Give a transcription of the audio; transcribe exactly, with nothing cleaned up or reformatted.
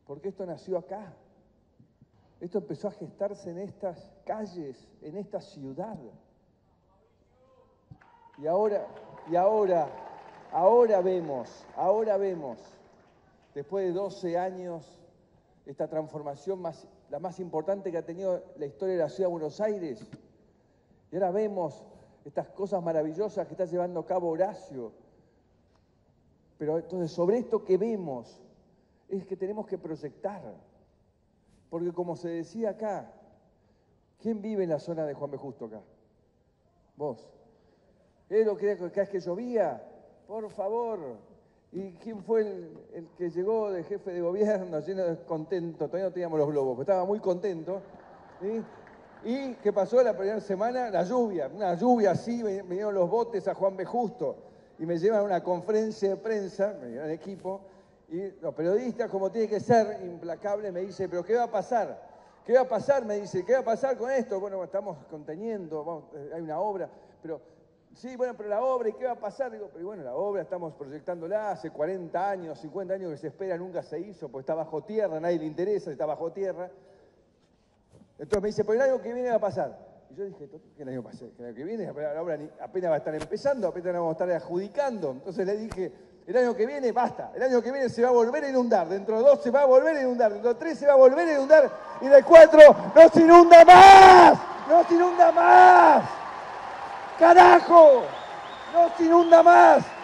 Porque esto nació acá. Esto empezó a gestarse en estas calles, en esta ciudad. Y ahora, y ahora, ahora vemos, ahora vemos, después de doce años, esta transformación más, la más importante que ha tenido la historia de la ciudad de Buenos Aires. Y ahora vemos estas cosas maravillosas que está llevando a cabo Horacio. Pero entonces, sobre esto que vemos, es que tenemos que proyectar. Porque como se decía acá, ¿quién vive en la zona de Juan B. Justo acá? Vos. ¿Es lo que cada vez que llovía? Por favor. ¿Y quién fue el, el que llegó de jefe de gobierno lleno de contento? Todavía no teníamos los globos, pero estaba muy contento. ¿Sí? ¿Y qué pasó la primera semana? La lluvia. Una lluvia así, me vinieron los botes a Juan B. Justo. Y me llevan a una conferencia de prensa, me llevan equipo, y los periodistas, como tiene que ser, implacable, me dice, ¿pero qué va a pasar? ¿Qué va a pasar? Me dice, ¿qué va a pasar con esto? Bueno, estamos conteniendo, vamos, hay una obra, pero, sí, bueno, pero la obra, ¿y qué va a pasar? Digo, pero bueno, la obra estamos proyectándola hace cuarenta años, cincuenta años que se espera, nunca se hizo, porque está bajo tierra, a nadie le interesa, está bajo tierra. Entonces me dice, pero el año que viene va a pasar. Y yo dije, ¿qué el año que viene? El año que viene la obra apenas va a estar empezando, apenas la vamos a estar adjudicando. Entonces le dije, el año que viene, basta, el año que viene se va a volver a inundar, dentro de dos se va a volver a inundar, dentro de tres se va a volver a inundar, y de cuatro no se inunda más, no se inunda más, carajo, no se inunda más.